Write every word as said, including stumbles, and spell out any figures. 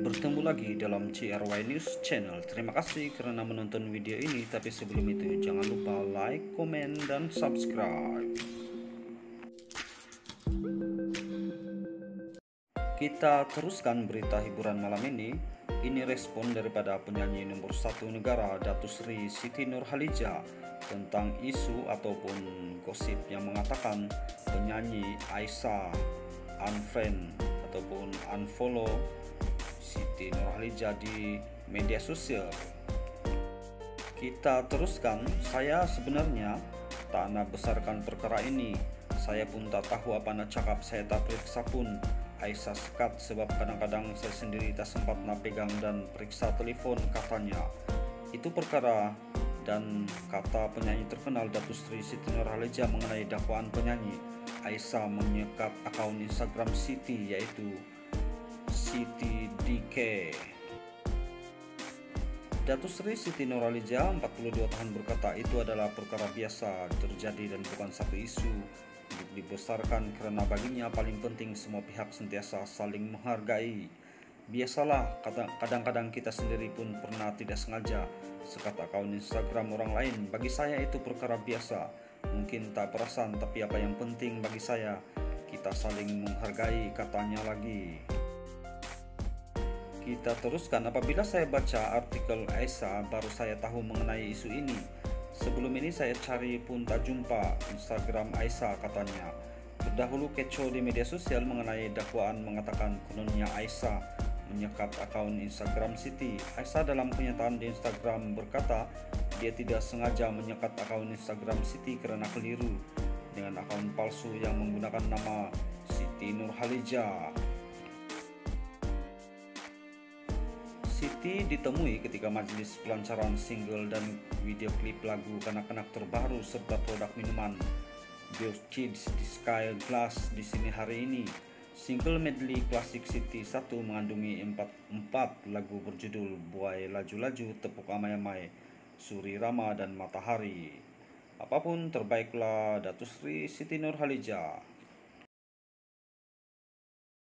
Bertemu lagi dalam C R Y News Channel. Terima kasih karena menonton video ini. Tapi sebelum itu jangan lupa like, komen, dan subscribe. Kita teruskan berita hiburan malam ini. Ini respon daripada penyanyi nomor satu negara, Datuk Seri Siti Nurhaliza, tentang isu ataupun gosip yang mengatakan penyanyi Aisyah unfriend ataupun unfollow Siti Nurhaliza di media sosial. Kita teruskan. Saya sebenarnya tak nak besarkan perkara ini. Saya pun tak tahu apa nak cakap. Saya tak periksa pun Aisyah sekat sebab kadang-kadang saya sendiri tak sempat nak pegang dan periksa telefon, katanya. Itu perkara. Dan kata penyanyi terkenal Datuk Seri Siti Nurhaliza mengenai dakwaan penyanyi Aisyah menyekat akaun Instagram Siti, yaitu Siti D K. Datuk Seri Siti Nurhaliza empat puluh dua tahun berkata itu adalah perkara biasa terjadi dan bukan satu isu untuk dibesarkan, karena baginya paling penting semua pihak sentiasa saling menghargai. Biasalah, kadang-kadang kita sendiri pun pernah tidak sengaja sekat akaun Instagram orang lain. Bagi saya itu perkara biasa, mungkin tak perasan, tapi apa yang penting bagi saya, kita saling menghargai, katanya lagi. Kita teruskan. Apabila saya baca artikel Aisyah, baru saya tahu mengenai isu ini. Sebelum ini saya cari pun tak jumpa Instagram Aisyah, katanya. Terdahulu kecoh di media sosial mengenai dakwaan mengatakan kononnya Aisyah menyekat akaun Instagram Siti. Aisyah dalam pernyataan di Instagram berkata dia tidak sengaja menyekat akaun Instagram Siti karena keliru dengan akun palsu yang menggunakan nama Siti Nurhaliza. Siti ditemui ketika majelis pelancaran single dan video klip lagu kanak-kanak terbaru serta produk minuman Beos Kids di Sky Glass di sini hari ini. Single medley klasik Siti satu mengandungi empat, empat lagu berjudul Buai Laju-Laju, Tepuk Amai-Amai, Suri Rama, dan Matahari. Apapun terbaiklah Datuk Seri Siti Nurhaliza.